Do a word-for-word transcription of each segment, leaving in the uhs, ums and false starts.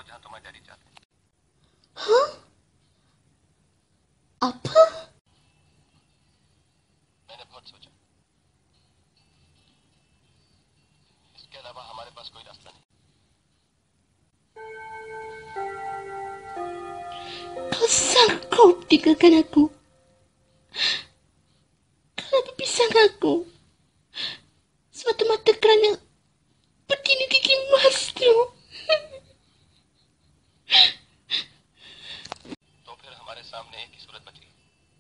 जहाँ तुम्हारे डैडी जाते हैं। हाँ? apa? मैंने बहुत सोचा, इसके अलावा हमारे पास कोई रास्ता नहीं। Kau sanggup tinggalkan aku? Kau berpisah dengan aku semata-mata kerana betina gigi emas tu. तो फिर हमारे सामने एक ही सूरत बची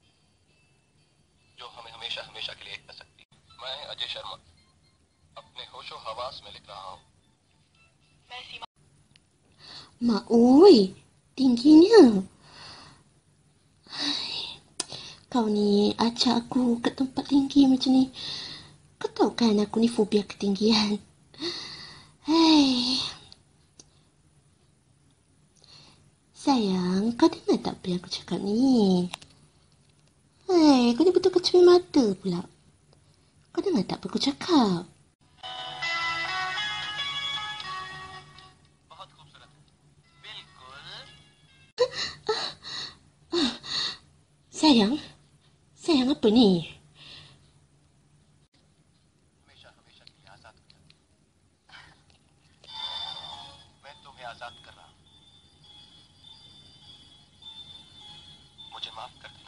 जो हमें हमेशा हमेशा के लिए एक कर सकती है। मैं अजय शर्मा अपने होशो हवास में लिख रहा हूँ। मैं सीमा। Mak oi, tingginya. Kau ni ajak aku ke tempat tinggi macam ni. Kau tahu kan aku ni fobia ketinggian. Hei. Sayang, kau dengar tak apa yang aku cakap ni? Hei, kau ni betul kecil mata pula. Kau dengar tak apa aku cakap? बहुत खूबसूरत है, बिल्कुल। Sayang, sayang apa ni? हमेशा हमेशा के लिए आजाद कर मैं तुम्हें आजाद कर रहा हूँ। मुझे माफ कर देना।